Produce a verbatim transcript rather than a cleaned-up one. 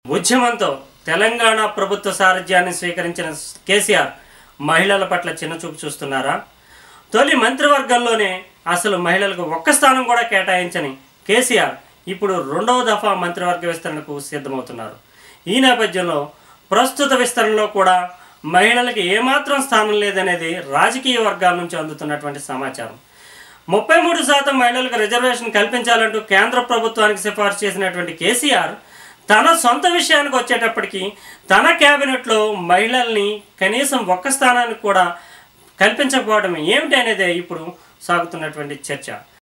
ఉద్యమంతో తెలంగాణ ప్రభుత్వ సారథ్యాన్ని స్వీకరించిన కేసీఆర్ మహిళల పట్ల చిన్నచూపు చూస్తున్నారా? తొలి మంత్రివర్గంలోనే అసలు మహిళలకు ఒక్క స్థానం కూడా కేటాయించని కేసీఆర్ ఇప్పుడు రెండవ దఫా మంత్రివర్గ విస్తరణకు సిద్ధమవుతున్నారు. ఈ నేపథ్యంలో ప్రస్తుత విస్తరణలో కూడా మహిళలకు ఏమాత్రం స్థానం లేదనేది రాజకీయ వర్గాల నుంచి అందుతున్నటువంటి సమాచారం. ముప్పై మూడు శాతం మహిళలకు రిజర్వేషన్ కల్పించాలంటూ కేంద్ర ప్రభుత్వానికి సిఫార్సు చేసినటువంటి కేసీఆర్ తన సొంత విషయానికి వచ్చేటప్పటికి తన క్యాబినెట్లో మహిళల్ని కనీసం ఒక్క స్థానానికి కూడా కల్పించకపోవడం ఏమిటి అనేది ఇప్పుడు సాగుతున్నటువంటి చర్చ.